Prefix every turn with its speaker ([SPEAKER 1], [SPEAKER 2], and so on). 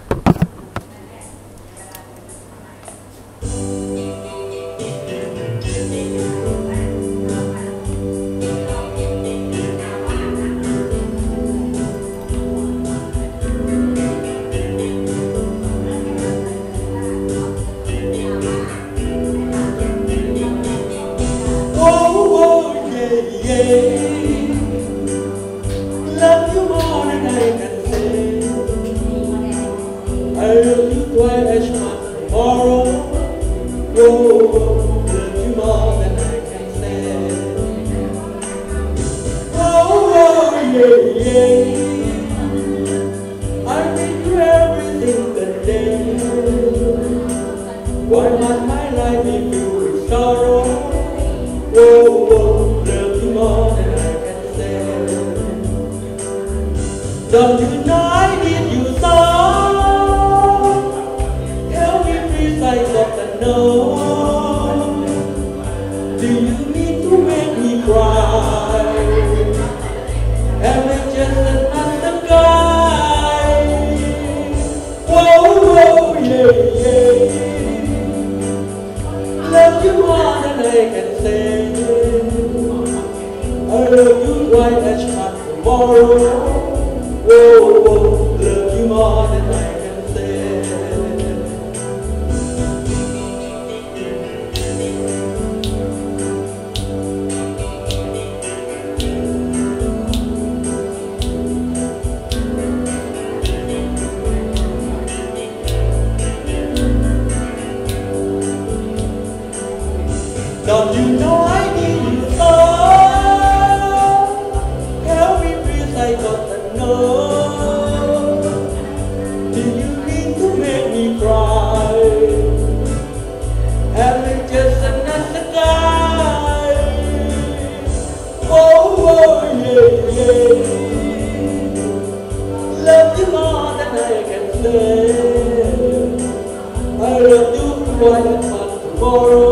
[SPEAKER 1] Love you more than I can say. I love you twice as much tomorrow. Oh, love you more than I can say. Oh, yeah, yeah. I give you everything today. Why must my life be filled with sorrow? Oh, love you more than I can say. Don't you know I need you so? Tell me please, I got to know. Do you need to make me cry? Am I just another guy? Whoa, yeah, yeah. Love you more than I can say. I love you twice as much tomorrow. Oh, love you more than I can say. Don't you know I need you so? Tell me please, I got to know. Do you mean to make me cry? Am I just another guy? Oh, yeah, yeah. Love you more than I can say. I love you twice as much tomorrow.